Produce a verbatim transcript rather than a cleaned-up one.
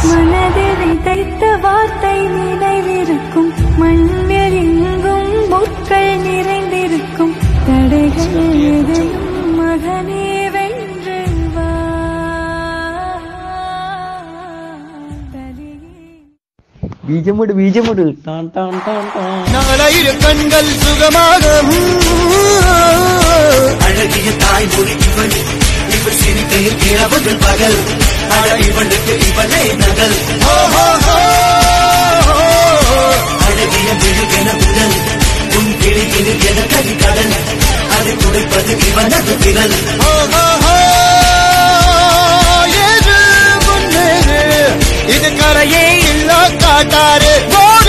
மனதில் விதைத்த வார்த்தை நினைவிருக்கும், மண்ணில் எங்கும் முட்கள் நிறைந்திருக்கும், தடைகள் எதையும் மகனே வென்று வா. பீஜமுடு பீஜமுடு டான் டான் டான் டான். நாலாயிரம் கண்கள் சுகமாக அழகிய தாய்மொழி இவள், இவள் சிரிக்கையில் இரவுகள் பகல், அழ இவனுக்கு இவனே நகல். அழகிய விழுகென உடல், உன் கிளியில் என கரிகடல், அதை துடைப்பது இவனது விரல். இது கரையே இல்ல காட்டாரு.